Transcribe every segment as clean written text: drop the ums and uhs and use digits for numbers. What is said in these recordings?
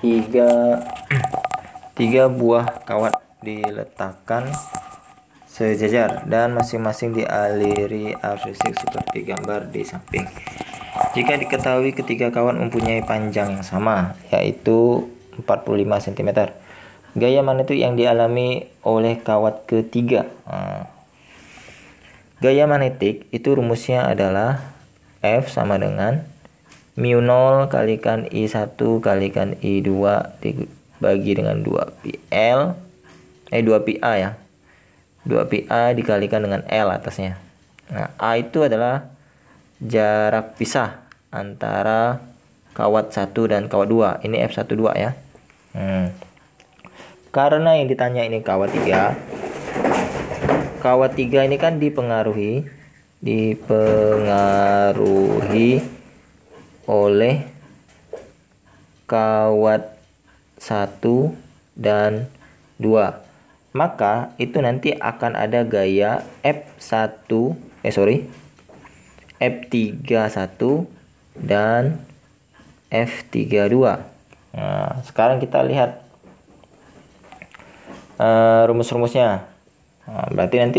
tiga buah kawat diletakkan sejajar dan masing-masing dialiri arus listrik seperti gambar di samping. Jika diketahui ketiga kawat mempunyai panjang yang sama, yaitu 45 cm, gaya magnetik yang dialami oleh kawat ketiga. Gaya magnetik itu rumusnya adalah F sama dengan mu0 kalikan I1 kalikan I2 dibagi dengan 2πA ya. 2πA dikalikan dengan L atasnya. Nah, A itu adalah jarak pisah antara kawat 1 dan kawat 2. Ini F12 ya. Karena yang ditanya ini kawat 3. Kawat 3 ini kan dipengaruhi oleh kawat 1 dan 2. Maka itu nanti akan ada gaya F31 dan F32. Nah, sekarang kita lihat rumus-rumusnya. Nah, berarti nanti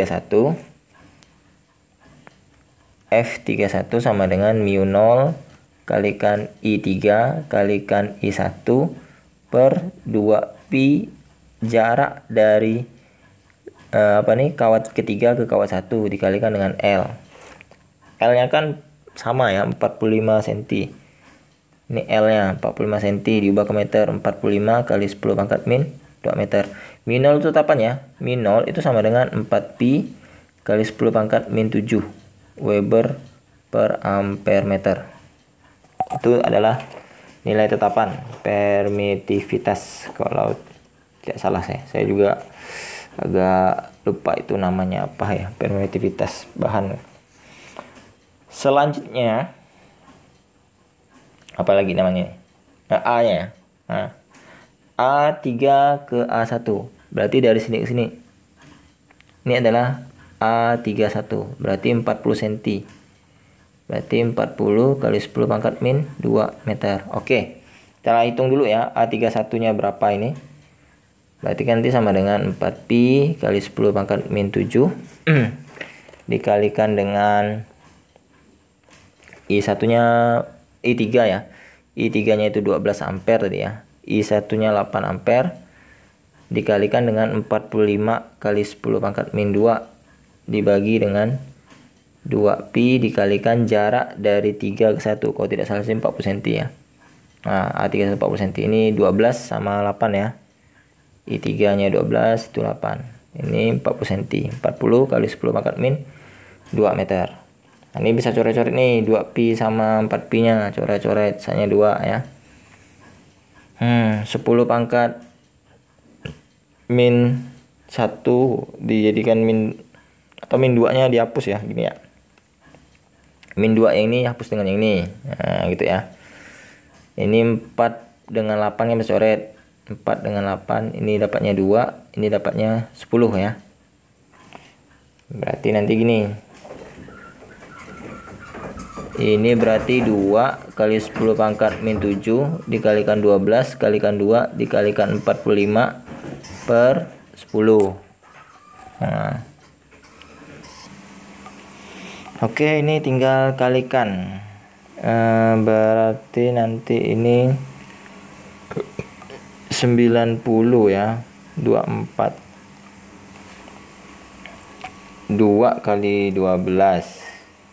F31 sama dengan mu0 kalikan I3 kalikan I1 per 2pi jarak dari kawat ketiga ke kawat 1 dikalikan dengan L. L-nya kan sama ya, 45 cm. Ini L-nya 45 cm diubah ke meter, 45 kali 10 pangkat min 2 meter. Min 0 itu tetapannya, min 0 itu sama dengan 4pi kali 10 pangkat min 7 Weber per ampere meter. Itu adalah nilai tetapan permitivitas kalau tidak salah saya juga agak lupa itu namanya apa ya, permitivitas bahan. Selanjutnya apa lagi namanya? A-nya. Nah, A3 ke A1. Berarti dari sini ke sini. Ini adalah A31. Berarti 40 cm. Berarti 40 kali 10 pangkat min 2 meter. Oke. Kita hitung dulu ya. A31-nya berapa ini? Berarti kan nanti sama dengan 4pi kali 10 pangkat min 7 dikalikan dengan I1-nya I3 ya. I3-nya itu 12 ampere tadi ya. I1-nya 8 ampere dikalikan dengan 45 kali 10 pangkat min 2 dibagi dengan 2pi dikalikan jarak dari 3 ke 1. Kalau tidak salah sih 40 cm ya. Nah, A3 40 cm. Ini 12 sama 8 ya. I3-nya 12 itu 8. Ini 40 cm. 40 kali 10 pangkat min 2 meter. Nah, ini bisa coret-coret nih, 2pi sama 4pi-nya. Coret-coret, misalnya 2 ya. 10 pangkat min 1 dijadikan min, atau min 2-nya dihapus ya, gini ya. Min 2 yang ini hapus dengan yang ini. Nah, gitu ya. Ini 4 dengan 8 yang bisa coret. 4 dengan 8, ini dapatnya 2, ini dapatnya 10 ya. Berarti nanti gini. Ini berarti 2 kali 10 pangkat min 7 dikalikan 12 kalikan 2 dikalikan 45 per 10. Nah. Oke, ini tinggal kalikan. Berarti nanti ini 90 ya. 24. 2 kali 12.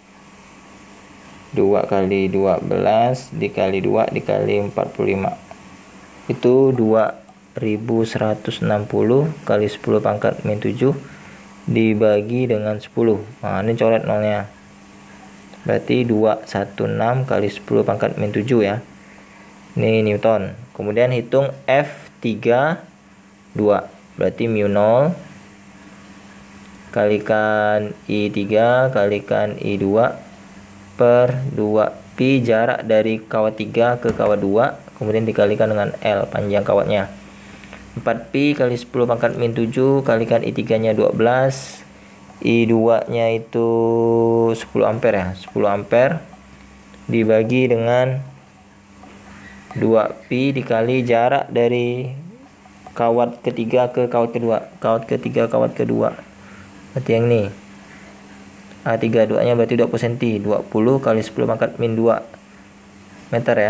2 kali 12 dikali 2 dikali 45. Itu 2160 kali 10 pangkat min 7 dibagi dengan 10. Nah, ini coret nolnya. Berarti 216 kali 10 pangkat min 7 ya. Ini Newton. Kemudian hitung F32. Berarti mu0 kalikan I3 kalikan I2 per 2pi jarak dari kawat 3 ke kawat 2 kemudian dikalikan dengan L panjang kawatnya. 4pi kali 10 pangkat min 7 kalikan I3 nya 12, I2 nya itu 10 ampere ya, 10 ampere dibagi dengan 2pi dikali jarak dari kawat ketiga ke kawat kedua. Kawat ketiga, kawat kedua. Berarti yang ini. A32 nya berarti 20 cm. 20 kali 10 pangkat min 2 meter ya.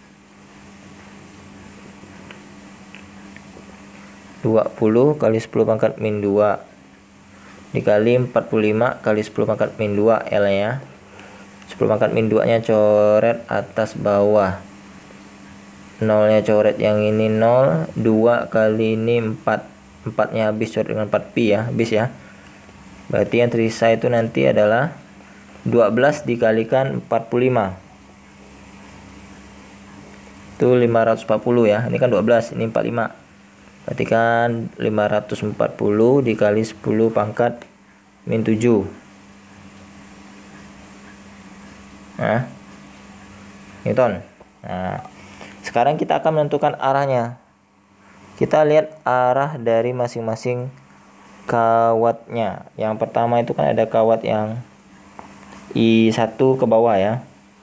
20 kali 10 pangkat min 2 dikali 45 kali 10 pangkat min 2 L nya. 10 pangkat min 2 nya coret atas bawah. 0 nya coret yang ini 0. 2 kali ini 4. 4 nya habis, coret dengan 4pi ya, habis ya. Berarti yang tersisa itu nanti adalah 12 dikalikan 45. Itu 540 ya. Ini kan 12, ini 45. Berarti kan 540 dikali 10 pangkat min 7. Nah, Newton. Nah, sekarang kita akan menentukan arahnya. Kita lihat arah dari masing-masing kawatnya. Yang pertama itu kan ada kawat yang I1 ke bawah ya.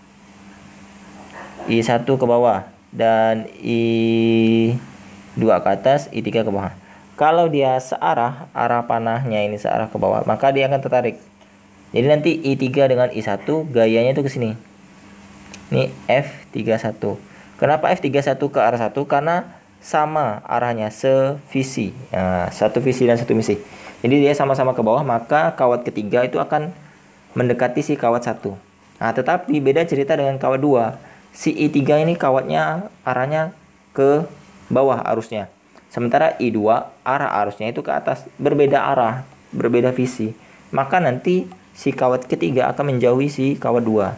I1 ke bawah dan I2 ke atas, I3 ke bawah. Kalau dia searah, arah panahnya ini searah ke bawah, maka dia akan tertarik. Jadi nanti I3 dengan I1 gayanya itu ke sini. Ini F31. Kenapa F31 ke arah 1? Karena sama arahnya, sevisi. Nah, satu visi dan satu misi. Jadi dia sama-sama ke bawah, maka kawat ketiga itu akan mendekati si kawat 1. Nah, tetapi beda cerita dengan kawat 2. Si I3 ini kawatnya arahnya ke bawah arusnya. Sementara I2 arah arusnya itu ke atas, berbeda arah, berbeda visi. Maka nanti si kawat ketiga akan menjauhi si kawat 2.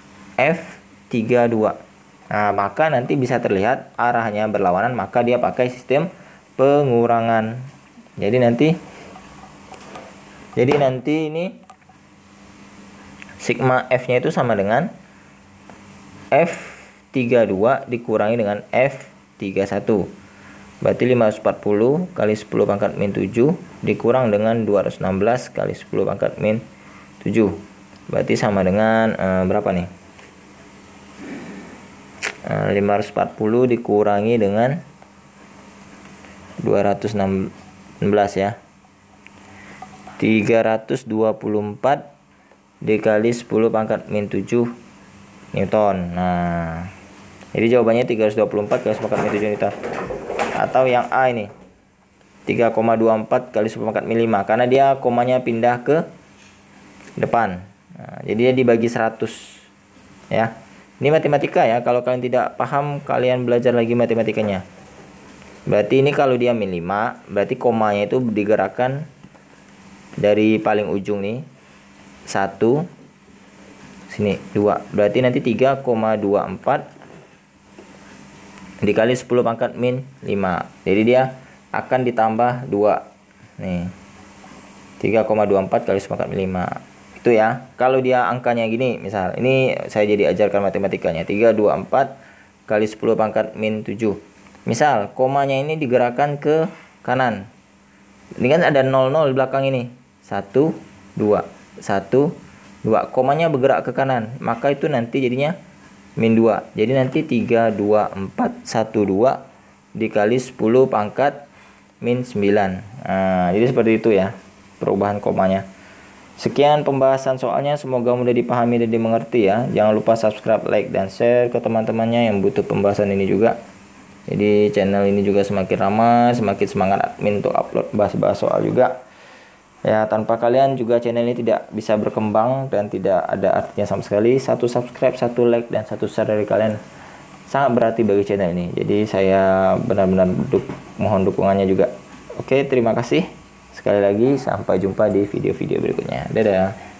F32. Nah, maka nanti bisa terlihat arahnya berlawanan, maka dia pakai sistem pengurangan. Jadi nanti ini sigma F-nya itu sama dengan F32 dikurangi dengan F31. Berarti 540 kali 10 pangkat min 7 dikurang dengan 216 kali 10 pangkat min 7. Berarti sama dengan berapa nih? 540 dikurangi dengan 216 ya. 324 dikali 10 pangkat min 7 Newton. Nah, jadi jawabannya 324 kali 10 pangkat min 7 Newton. Atau yang A ini 3,24 kali 10 pangkat min 5, karena dia komanya pindah ke depan. Nah, jadi dia dibagi 100 ya. Ini matematika ya, kalau kalian tidak paham kalian belajar lagi matematikanya. Berarti ini kalau dia min 5, berarti komanya itu digerakkan dari paling ujung nih 1 sini 2. Berarti nanti 3,24 dikali 10 pangkat min 5. Jadi dia akan ditambah 2. Nih. 3,24 kali 10 pangkat min 5. Itu ya. Kalau dia angkanya gini, misal ini saya jadi ajarkan matematikanya. 324 kali 10 pangkat min 7. Misal komanya ini digerakkan ke kanan. Ini kan ada 00 di belakang ini. 1 2 1 2. Komanya bergerak ke kanan, maka itu nanti jadinya min 2. Jadi nanti 324 12 dikali 10 pangkat min 9. Nah, jadi seperti itu ya perubahan komanya. Sekian pembahasan soalnya, semoga mudah dipahami dan dimengerti ya. Jangan lupa subscribe, like, dan share ke teman-temannya yang butuh pembahasan ini juga. Jadi channel ini juga semakin ramai, semakin semangat admin untuk upload bahas-bahas soal juga. Ya, tanpa kalian juga channel ini tidak bisa berkembang dan tidak ada artinya sama sekali. Satu subscribe, satu like, dan satu share dari kalian sangat berarti bagi channel ini. Jadi saya benar-benar mohon dukungannya juga. Oke, terima kasih. Sekali lagi, sampai jumpa di video-video berikutnya. Dadah.